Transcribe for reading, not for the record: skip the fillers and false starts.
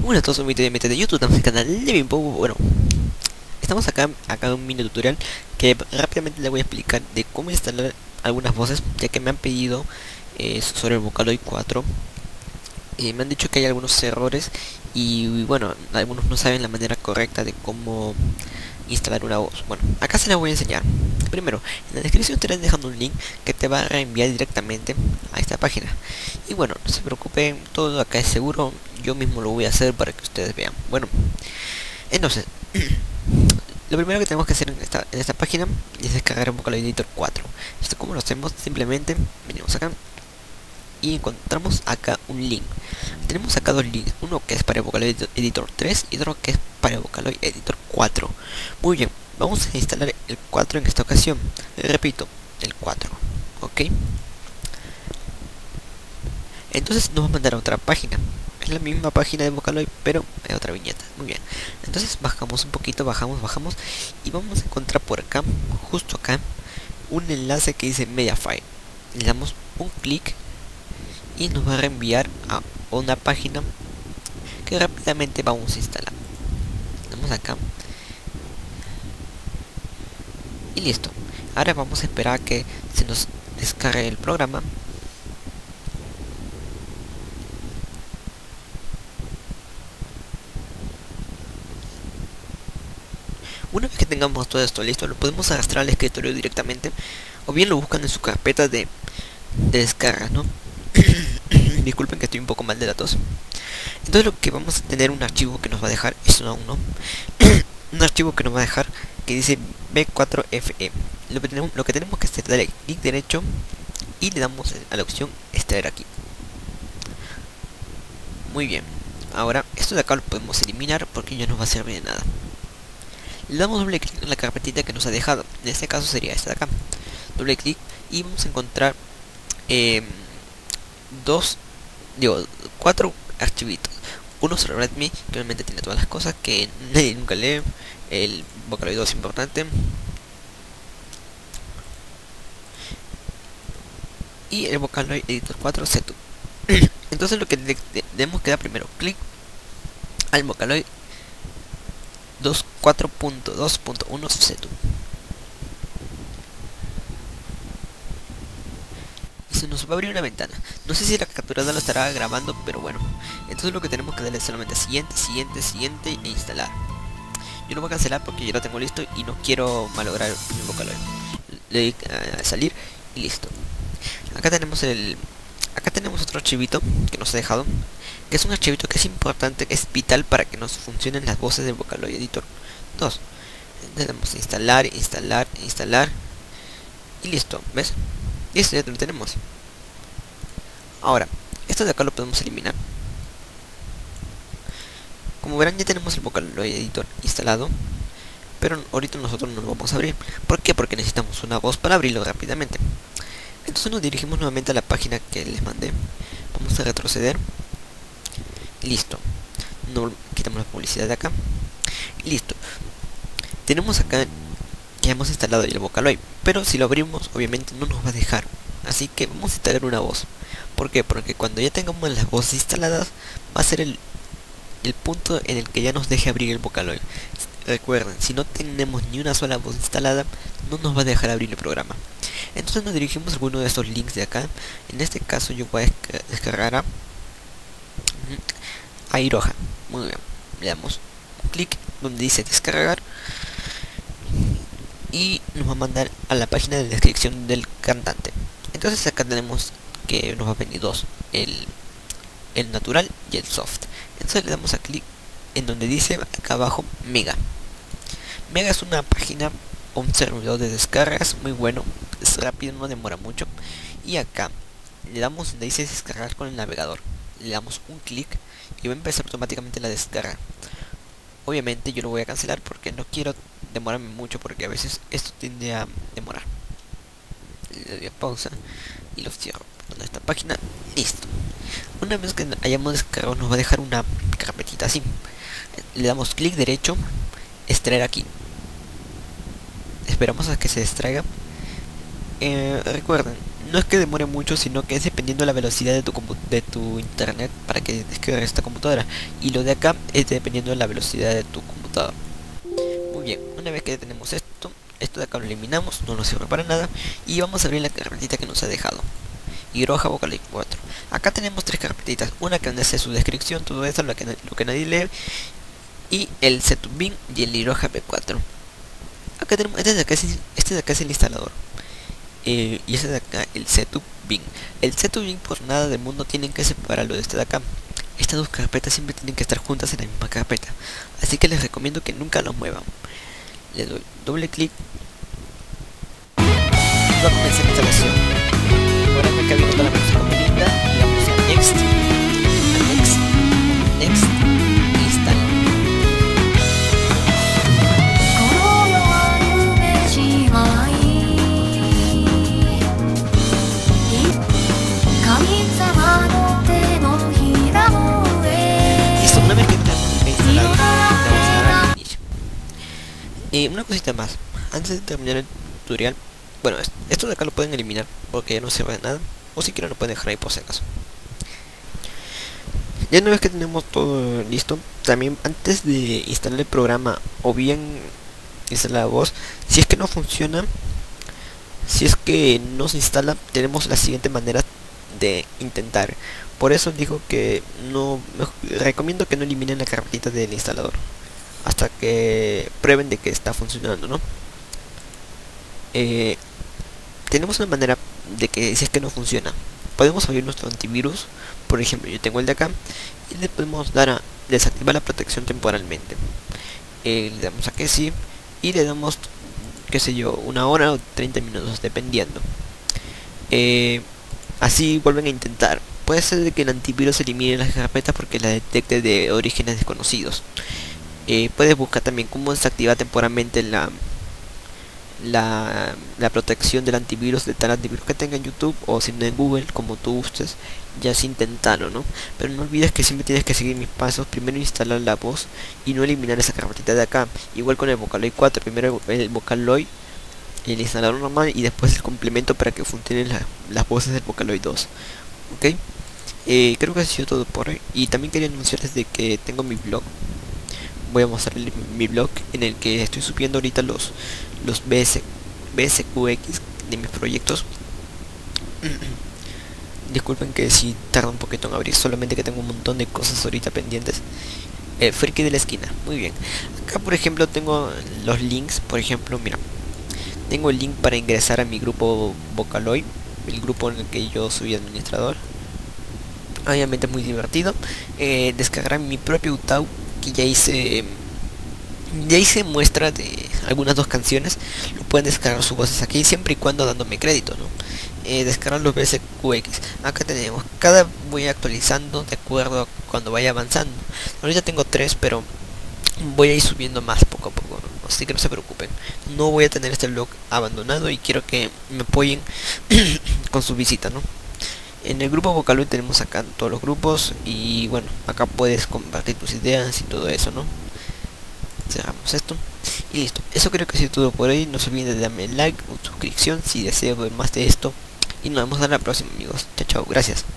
Hola a todos, soy de YouTube, estamos en el canal de Bimbo. Bueno, estamos acá en un mini tutorial que rápidamente le voy a explicar de cómo instalar algunas voces, ya que me han pedido sobre el Vocaloid 4. Me han dicho que hay algunos errores y bueno, algunos no saben la manera correcta de cómo instalar una voz. Bueno, acá se la voy a enseñar. Primero, en la descripción te estaré dejando un link que te va a reenviar directamente a esta página. Y bueno, no se preocupen, todo acá es seguro. Yo mismo lo voy a hacer para que ustedes vean. Bueno, entonces, lo primero que tenemos que hacer en esta página es descargar un Vocaloid Editor 4. Esto como lo hacemos, simplemente venimos acá y encontramos acá un link. Tenemos acá dos links, uno que es para el Vocaloid Editor 3 y otro que es para el Vocaloid Editor 4. Muy bien, vamos a instalar el 4 en esta ocasión. Repito, el 4. Ok. Entonces nos va a mandar a otra página. Es la misma página de Vocaloid, pero hay otra viñeta. Muy bien. Entonces bajamos un poquito, bajamos y vamos a encontrar por acá, justo acá, un enlace que dice Mediafire. Le damos un clic y nos va a reenviar a una página que rápidamente vamos a instalar. Damos acá y listo. Ahora vamos a esperar a que se nos descargue el programa. Una vez que tengamos todo esto listo, lo podemos arrastrar al escritorio directamente, o bien lo buscan en su carpeta de descarga, ¿no? Disculpen que estoy un poco mal de la tos. Entonces lo que vamos a tener un archivo que nos va a dejar, eso aún no, un archivo que nos va a dejar que dice B4FE. Lo que tenemos que hacer es darle clic derecho y le damos a la opción extraer aquí. Muy bien, ahora esto de acá lo podemos eliminar porque ya no va a servir de nada. Le damos doble clic en la carpetita que nos ha dejado, en este caso sería esta de acá. Doble clic y vamos a encontrar cuatro archivitos. Uno sobre Redmi, que realmente tiene todas las cosas que nadie nunca lee. El Vocaloid 2 es importante. Y el Vocaloid Editor 4 Setup. Entonces lo que debemos que dar primero clic al Vocaloid 4.2.1 Setup. Se nos va a abrir una ventana. No sé si la capturadora lo estará grabando, pero bueno. Entonces lo que tenemos que darle es solamente siguiente e instalar. Yo lo voy a cancelar porque ya lo tengo listo y no quiero malograr el Vocaloid. Le doy a salir y listo. Acá tenemos otro archivito que nos ha dejado, que es un archivito que es importante, que es vital para que nos funcionen las voces del Vocaloid Editor 2. Le damos a instalar y listo, ¿ves? Listo, ya lo tenemos. Ahora, esto de acá lo podemos eliminar. Como verán, ya tenemos el Vocaloid Editor instalado, pero ahorita nosotros no lo vamos a abrir. ¿Por qué? Porque necesitamos una voz para abrirlo rápidamente. Entonces nos dirigimos nuevamente a la página que les mandé. Vamos a retroceder. Listo. Quitamos la publicidad de acá. Listo. Tenemos acá que hemos instalado el Vocaloid, pero si lo abrimos obviamente no nos va a dejar. Así que vamos a instalar una voz. ¿Por qué? Porque cuando ya tengamos las voces instaladas va a ser el punto en el que ya nos deje abrir el Vocaloid. Recuerden, si no tenemos ni una sola voz instalada, no nos va a dejar abrir el programa. Entonces nos dirigimos a alguno de estos links de acá. En este caso yo voy a descargar a Iroha. Muy bien, le damos un clic donde dice descargar y nos va a mandar a la página de descripción del cantante. Entonces acá tenemos que nos va a venir dos, el natural y el soft. Entonces le damos a clic en donde dice acá abajo Mega. Mega es una página o un servidor de descargas muy bueno, es rápido, no demora mucho. Y acá le damos donde dice descargar con el navegador, le damos un clic y va a empezar automáticamente la descarga. Obviamente yo lo voy a cancelar porque no quiero demorarme mucho, porque a veces esto tiende a demorar. Le doy a pausa y lo cierro en esta página. Listo. Una vez que hayamos descargado nos va a dejar una carpetita así. Le damos clic derecho, extraer aquí. Esperamos a que se extraiga. Recuerden, no es que demore mucho, sino que es dependiendo de la velocidad de tu internet para que descargue esta computadora. Y lo de acá es dependiendo de la velocidad de tu computadora. Muy bien, una vez que tenemos esto de acá lo eliminamos, no nos sirve para nada. Y vamos a abrir la carpetita que nos ha dejado. Iroha Vocaloid 4. Acá tenemos tres carpetitas, una que hace su descripción, todo eso, lo que nadie lee, y el Setup Bin y el Iroha V4. Acá tenemos, este de acá es el instalador, y este de acá el Setup Bin. El Setup Bin por nada del mundo tienen que separarlo de este de acá. Estas dos carpetas siempre tienen que estar juntas en la misma carpeta, así que les recomiendo que nunca los muevan. Le doy doble clic, va a comenzar la instalación. Ahora me acá viendo toda la música muy linda y vamos a Next, Next, Install. Listo, una vez que tenemos instalado, vamos a dar al inicio. Una cosita más, antes de terminar el tutorial, bueno, esto de acá lo pueden eliminar porque ya no sirve de nada, o si quieren lo pueden dejar ahí por si acaso. Ya una vez que tenemos todo listo, también antes de instalar el programa o bien instalar la voz, si es que no funciona, si es que no se instala, tenemos la siguiente manera de intentar. Por eso digo que recomiendo que no eliminen la carpetita del instalador hasta que prueben de que está funcionando, ¿no? Tenemos una manera de que si es que no funciona, podemos abrir nuestro antivirus. Por ejemplo, yo tengo el de acá y le podemos dar a desactivar la protección temporalmente. Le damos a que sí y le damos, qué sé yo, una hora o 30 minutos dependiendo. Así vuelven a intentar. Puede ser de que el antivirus elimine las carpetas porque la detecte de orígenes desconocidos. Puedes buscar también cómo desactivar temporalmente la protección del antivirus, de tal antivirus que tenga en YouTube o si no en Google, como tú gustes. Ya es intentarlo, ¿no? Pero no olvides que siempre tienes que seguir mis pasos. Primero instalar la voz y no eliminar esa carpetita de acá. Igual con el Vocaloid 4, primero el Vocaloid, el instalador normal y después el complemento para que funcionen las voces del Vocaloid 2. Ok, creo que ha sido todo por hoy. Y también quería anunciarles de que tengo mi blog. Voy a mostrarles mi blog en el que estoy subiendo ahorita los BSQX de mis proyectos. Disculpen que si tarda un poquito en abrir, solamente que tengo un montón de cosas ahorita pendientes. Friki de la esquina, muy bien. Acá por ejemplo tengo los links, por ejemplo, mira, tengo el link para ingresar a mi grupo Vocaloid, el grupo en el que yo soy administrador. Obviamente es muy divertido. Descargar mi propio UTAU, que ya hice muestra de algunas dos canciones. Lo pueden descargar sus voces aquí siempre y cuando dándome crédito, ¿no? Descargar los BSQX. Acá tenemos, cada voy actualizando de acuerdo a cuando vaya avanzando. Ahorita tengo 3, pero voy a ir subiendo más poco a poco, ¿no? Así que no se preocupen, no voy a tener este blog abandonado y quiero que me apoyen con su visita, ¿no? En el grupo Vocaloid tenemos acá todos los grupos y bueno, acá puedes compartir tus ideas y todo eso, ¿no? Cerramos esto y listo. Eso creo que ha sido todo por hoy. No se olviden de darme like o suscripción si desean ver más de esto y nos vemos en la próxima, amigos. Chao, chao, gracias.